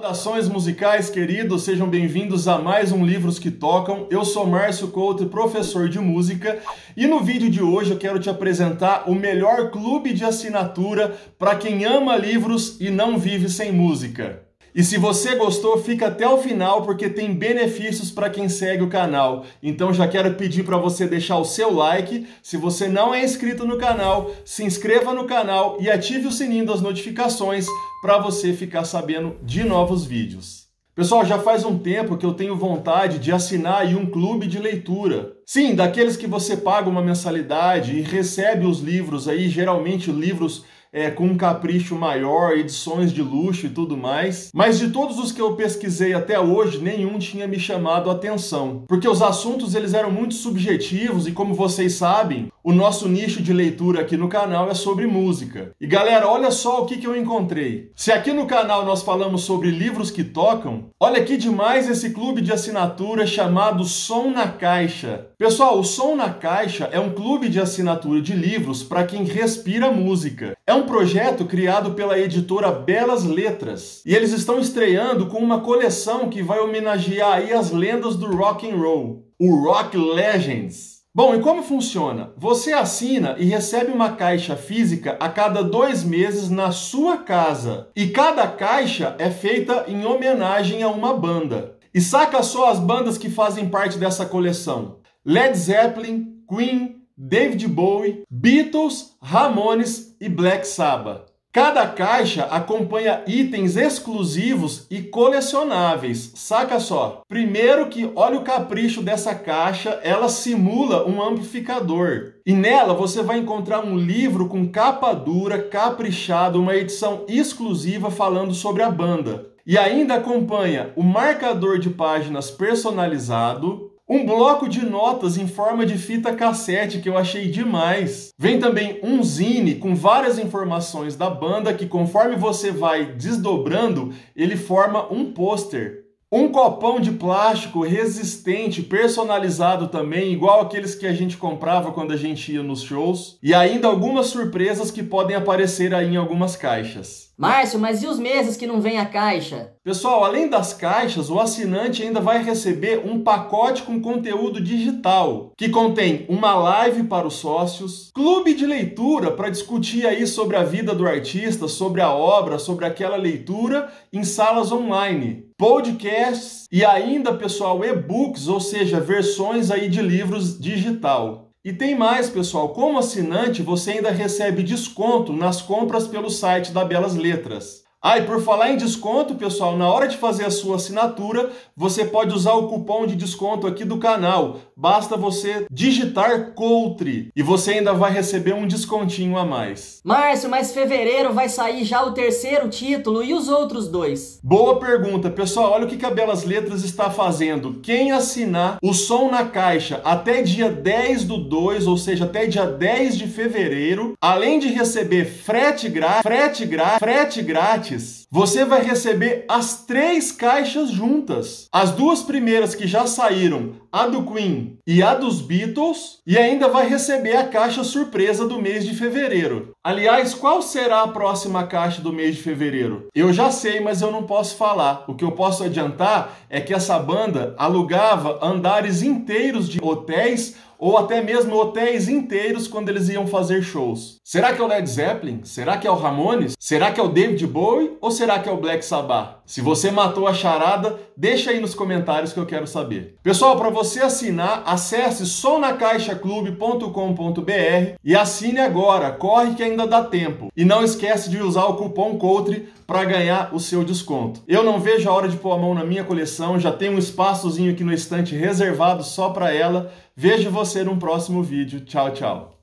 Saudações musicais, queridos, sejam bem-vindos a mais um Livros que Tocam. Eu sou Márcio Couto, professor de música, e no vídeo de hoje eu quero te apresentar o melhor clube de assinatura para quem ama livros e não vive sem música. E se você gostou, fica até o final porque tem benefícios para quem segue o canal. Então já quero pedir para você deixar o seu like. Se você não é inscrito no canal, se inscreva no canal e ative o sininho das notificações para você ficar sabendo de novos vídeos. Pessoal, já faz um tempo que eu tenho vontade de assinar aí um clube de leitura. Sim, daqueles que você paga uma mensalidade e recebe os livros aí, geralmente livros com um capricho maior, edições de luxo e tudo mais. Mas de todos os que eu pesquisei até hoje, nenhum tinha me chamado a atenção. Porque os assuntos eles eram muito subjetivos e, como vocês sabem, o nosso nicho de leitura aqui no canal é sobre música. E galera, olha só o que eu encontrei. Se aqui no canal nós falamos sobre livros que tocam, olha que demais esse clube de assinatura chamado Som na Caixa. Pessoal, o Som na Caixa é um clube de assinatura de livros para quem respira música. É um projeto criado pela editora Belas Letras. E eles estão estreando com uma coleção que vai homenagear aí as lendas do rock and roll, o Rock Legends. Bom, e como funciona? Você assina e recebe uma caixa física a cada 2 meses na sua casa. E cada caixa é feita em homenagem a uma banda. E saca só as bandas que fazem parte dessa coleção: Led Zeppelin, Queen, David Bowie, Beatles, Ramones e Black Sabbath. Cada caixa acompanha itens exclusivos e colecionáveis. Saca só. Primeiro que, olha o capricho dessa caixa, ela simula um amplificador. E nela você vai encontrar um livro com capa dura, caprichado, uma edição exclusiva falando sobre a banda. E ainda acompanha o marcador de páginas personalizado, um bloco de notas em forma de fita cassete que eu achei demais. Vem também um zine com várias informações da banda que, conforme você vai desdobrando, ele forma um pôster. Um copão de plástico resistente, personalizado também, igual aqueles que a gente comprava quando a gente ia nos shows. E ainda algumas surpresas que podem aparecer aí em algumas caixas. Márcio, mas e os meses que não vem a caixa? Pessoal, além das caixas, o assinante ainda vai receber um pacote com conteúdo digital, que contém uma live para os sócios, clube de leitura para discutir aí sobre a vida do artista, sobre a obra, sobre aquela leitura em salas online, podcasts e ainda, pessoal, e-books, ou seja, versões aí de livros digital. E tem mais, pessoal, como assinante você ainda recebe desconto nas compras pelo site da Belas Letras. Ah, e por falar em desconto, pessoal, na hora de fazer a sua assinatura, você pode usar o cupom de desconto aqui do canal. Basta você digitar COUTRE e você ainda vai receber um descontinho a mais. Márcio, mas fevereiro vai sair já o 3º título e os outros 2? Boa pergunta, pessoal. Olha o que a Belas Letras está fazendo. Quem assinar o Som na Caixa até dia 10/2, ou seja, até dia 10 de fevereiro, além de receber frete grátis, você vai receber as 3 caixas juntas. As 2 primeiras que já saíram, a do Queen e a dos Beatles, e ainda vai receber a caixa surpresa do mês de fevereiro. Aliás, qual será a próxima caixa do mês de fevereiro? Eu já sei, mas eu não posso falar. O que eu posso adiantar é que essa banda alugava andares inteiros de hotéis ou até mesmo hotéis inteiros quando eles iam fazer shows. Será que é o Led Zeppelin? Será que é o Ramones? Será que é o David Bowie? Ou será que é o Black Sabbath? Se você matou a charada, deixa aí nos comentários que eu quero saber. Pessoal, para você assinar, acesse somnacaixaclube.com.br e assine agora, corre que ainda dá tempo. E não esquece de usar o cupom COUTRE para ganhar o seu desconto. Eu não vejo a hora de pôr a mão na minha coleção, já tem um espaçozinho aqui no estante reservado só para ela. Vejo você num próximo vídeo. Tchau, tchau.